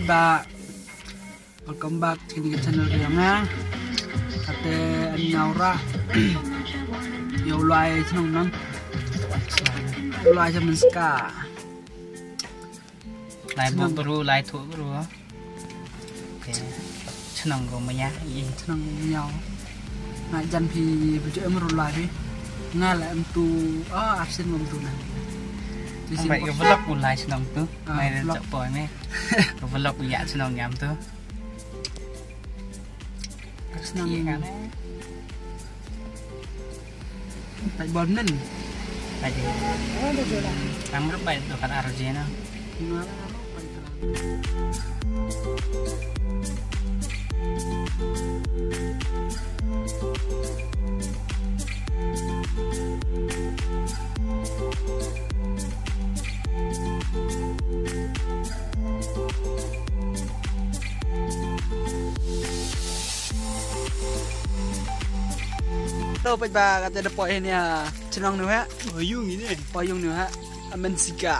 ba. Welcome back kini ke channel Rianga. Kate Naura. Yo loai senong nang. Loai jaman ska. Lai baru lai tu baru. Oke. Senang go maya. Senang nhau. Ngai jan phi baju emru loai phi. Nga la em tu absent mom tu nang. Vậy cái vlog của lại senang tu. Mai dah cak boy meh. Cái vlog của ya senang nyam tu. Senang kan. Tại bon nen. Tại đi. Kamu dah baik dokan Arjuna. Đâu phải bà cái tên poi này à, chân lòng nữa hả? Poi yung ini. Poi yung nữa hả? Amensika.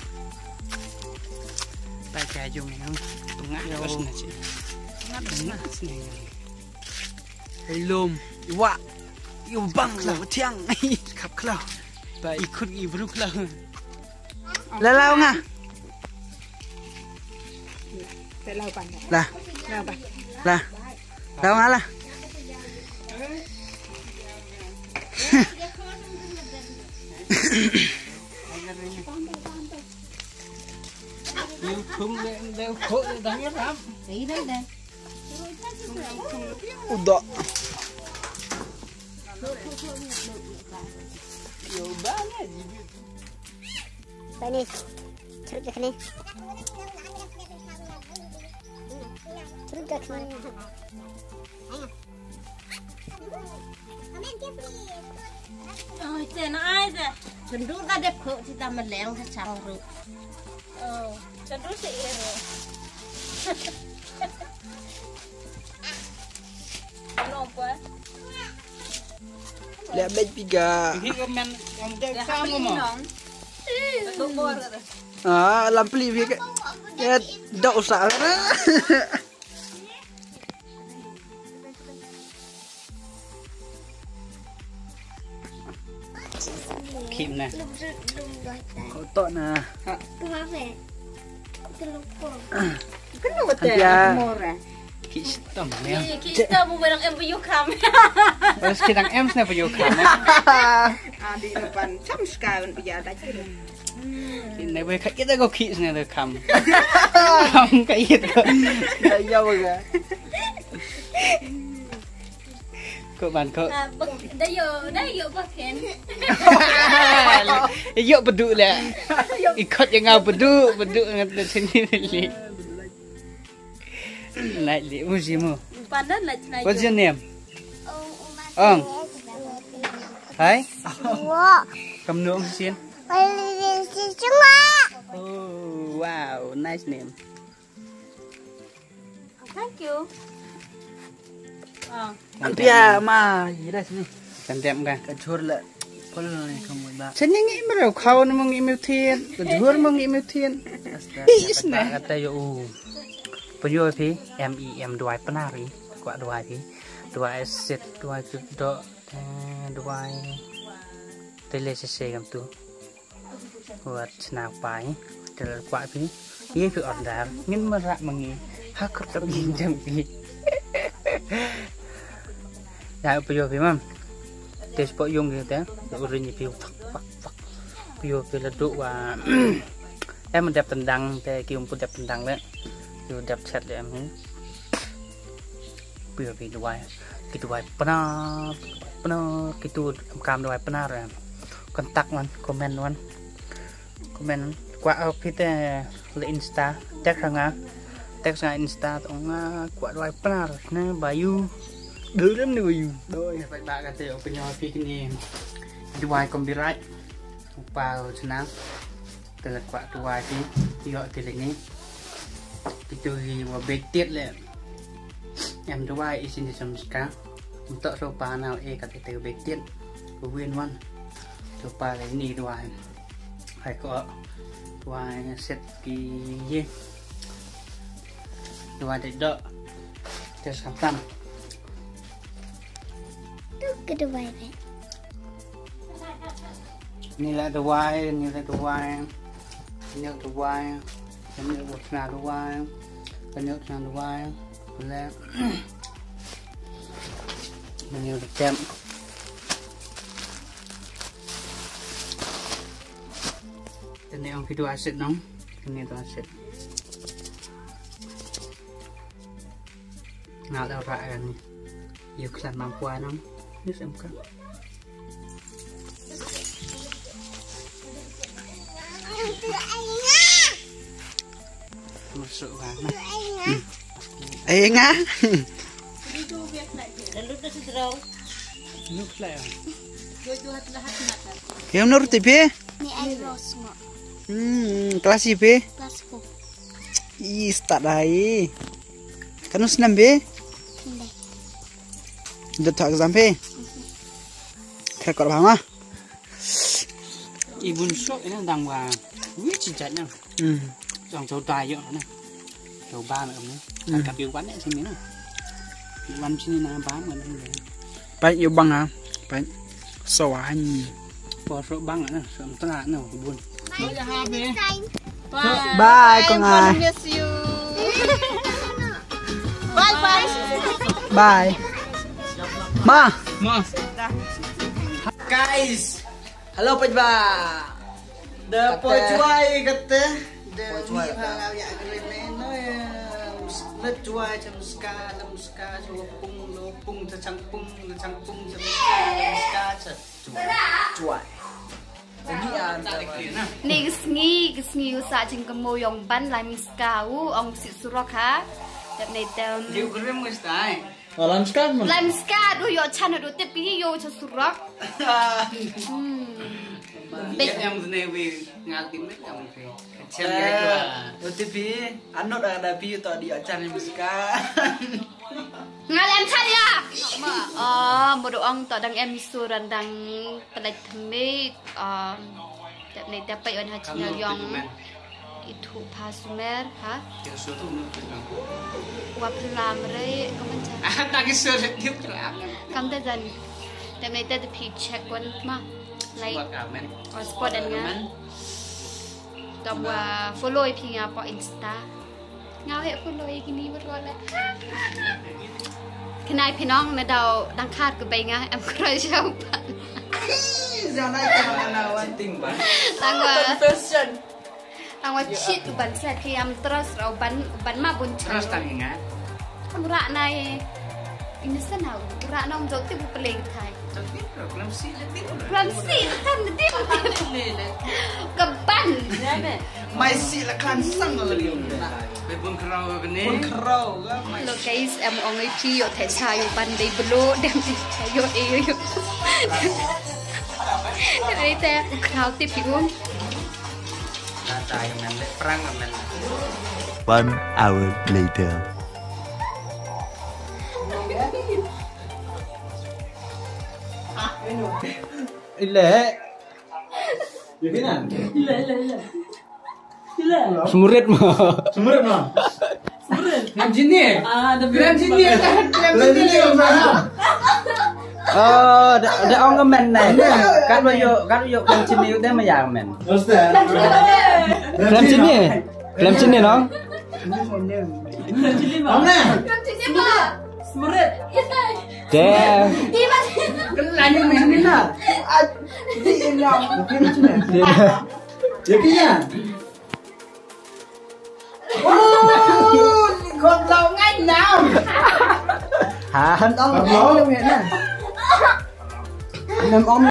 Tại cái yung ini tengah terus nasi. Tengah sini. Helum, iwa, iwa bang lah, tiang, kap kelau. Baik ikut ibu kelau. Lalau ngah. Lah, lah, lau ngah lah. Yêu không đeo khổ để đánh hết lắm. Đấy đấy đây. Udah. Ini cerut ke sini. Cerut ke sini. Ôi tên ai vậy? Chân rút ra đẹp khổ thì ta mà lén thật chẳng rồi. Chân rút xị rồi. Nộp quá. Lẹ bên piga. Ini komen yang dia kamu mau. Làm pli phi cái đậu xả đó. Kim nè. Tốt nè. Kita mel. Kita mau bareng em buyuk kami. Terus kita em sih buyuk kamu. Di depan jam sekarang biar aja. Kita boleh kita go kis nih tuh kamu. Kamu kayak gitu. Kayak apa ga? Kok ban kok. Dah yo pakai. Yuk beduk lah. Ikut yang ngau beduk ngat sini ni. Lại li musimu. Pandan lah cina. What's your name? Ong. Hai. Kamu nong sin. Oh, wow, nice name. Thank you. Pia ma, gì đây sini. Cantem kan. Kacur lah. Pol ni kamu ba. Sen yang ini merau kau ni mung imutian, kejur mung imutian. Is nah. Kata yo. Penjual pi, MEM dua penari, kuat dua pi, dua set dua do, dua telesese kam tu. Buat senapai, terlalu kuat pi, ini pi order, min merak mengi, hakut tergin jam pi. Dah penjual pi mam, tes pok yung gitu, urunya pi, penjual pi leduk wa, mendap tendang, kium pun dap tendang le. Đập chặt để em ấy bây giờ cái đuôi pernah cái tu cam đuôi pernah rồi kontak man komen qua kita le insta tag sang insta tong qua đuôi pernah rồi nè bayu đứa lắm nè bayu đôi phải ba cái tiểu bên nhau phi cái này đuôi copyright vào channel từ là qua đuôi thì gọi từ này itu wa betiet le em dua isin di semska untuk sopa nal kata itu betiet win one sopa ini dua hai ko dua set ki Dua tidak. Terus kapan? Tuh kedua ini. Nilai dua, nilai dua, nilai dua, nilai dua, nilai dua, boleh. Nilai jam. Ini yang video asid dong. Ini itu asid. Nggak ada orang nih. Yuk kelan mampu dong. Ini semka. Masuk mana? Nga. Lalu dah sederau. Ini kelan. Ya menurut TV? Ni air rose mo. Kelas B. Kelas 4. Ih, start lagi. Kan senam B? Hindi. Udah tak exam B. Rekor apa? Ibu sok ini đang vào quý chỉ chạy nhau. Dòng châu tài vậy nè. Châu ba nữa này. Cặp yêu bắn đấy xin nữa. Bắn xin là bán mà nó vậy. Baik, yêu băng hả? Baik. Sầu anh. Bỏ số băng nữa, số tất cả nào buồn. Bye con ai. Miss you. Bye bye. Bye. Ma. Ma. Guys. Halo Pajba. The Pojwai kata. The Pojwai ni phang ya agreement no. Let Jwai cham ska lam ska pung lo pung chang pung cham ska Jwai. Jadi Ni gisngi usa jeng kemoyong ban laim skau ong si surok ha. Tep nei tem. Yêu cái mới sai. Alam ska man. Laim ska du yo chan du tep pi yo cha surok. Biết em này vì ngã tím mấy em thì xem cái là OTP anot ada pi to di acan ska. Ngal em chan ya. Mo do ong to dang em suran dang pelai themi tep nei tep pai on ha china yong itu pasumer ha. cái số thu nữa. Wa plam re ko man cha. À, cái số tiếp cho áp. Kam ta dần. Tep nei tep pi check one ma. Like Buat amen. spot dan nga. Tawa follow pi nga po Insta. Ngao he follow gini berwala. Kenai pinong na daw dang khat ko bay nga em cry siya. Jangan kemana-mana ting ban. Tangwa cheat ban slat ki am terus raw ban ma bun Terus tangi nga. Ra nai ini sana ra nong jok ti bu play thai. Tapi problem sih lebih. Ramsi kan tim keban. Mai si là klan sang rồi liền. Về buôn khâu cái này. Pun kerau ke mai. Lo guys, em ong ai chi yo thai cha yo ban dei blo dem ti cha yo e yo. Ai te khao ti pi um. Tài mình lấy perang mình. 1 hour later. Ile. Gimana? Semurit mah. Semurit mah. Ngam sini. Ngam sini. Oh, ada orang kemen nih. Kan yuk ngam sini udah mah ya kemen. Ngam sini. Ngam sini dong. Deh. Kenanya main lah. Di yang mungkin cuma. Jadinya. Oh, con lâu ngay nào. Hả? Ông lâu vậy nè. Nam ông.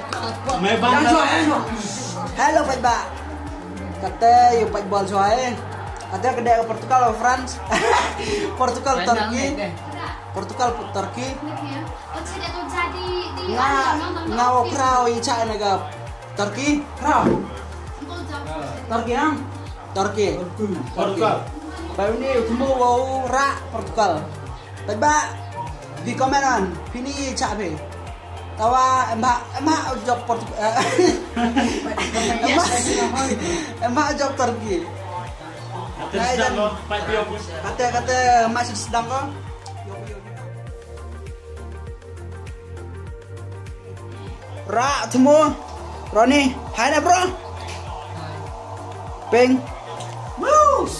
Halo Pak Ba. Kata yung pagbol soalnya. Ada kedai Portugal France. Portugal Turki. Portugal Turki. Oh, tidak tu jadi di Ngawo krau ica naga Turki. Krau. Turki nang. Turki. Portugal. Baru ni kumu wau ra Portugal. Ba di komenan pini ica be. Tawa emak job Portugal. Emak job Turki. sedang lo, Pak Tio. Kata masih sedang kok. Ra semua. Roni, hai na bro. Peng. Woo,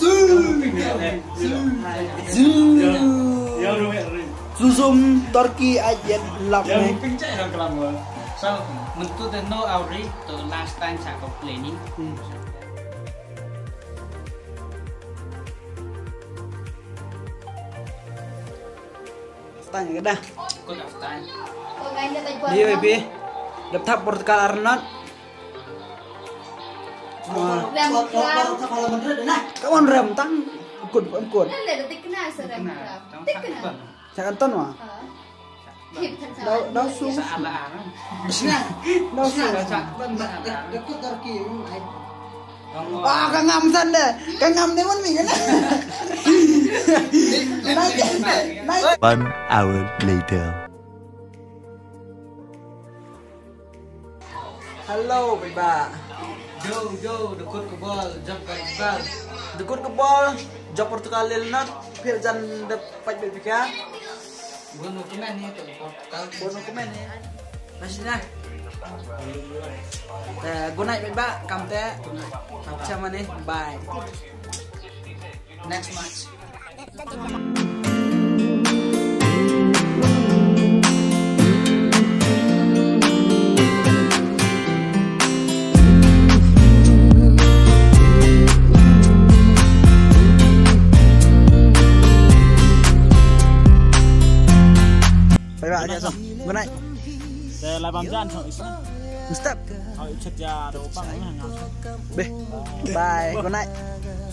Susum Turki ajet lap Yang nih. pincak yang kelam lo. So, mentu the no auri to last time saya complaining. Tanya ke dah. Kau last time. Kau main dia tadi buat. Dia baby. Laptop Portugal Arnold. Kamu rem tang ukun. Kan dia detik kena serem. Detik kena. Saya kanton mah. Hip kan salah. Dah su. Salah. Dah su. Dekut Turki. Ah, kangam san deh. Kangam ni mun mi kan. Naik. 1 hour later. Halo, Beba. Jo, dekut ke bol, jump ke bal. Dekut ke bol, job Portugal Lilnot, Firjan dapat BPK. Bunuh kemen ni tu. Bono komen ni. Masih nah. Gue naik Beba, kamu teh. Sama nih, bye. Next match. Bye aja so. Gue naik. Saya lai bam jan so isna. Mustap. Au cek ya do pang na ngam. Bye. Gue naik.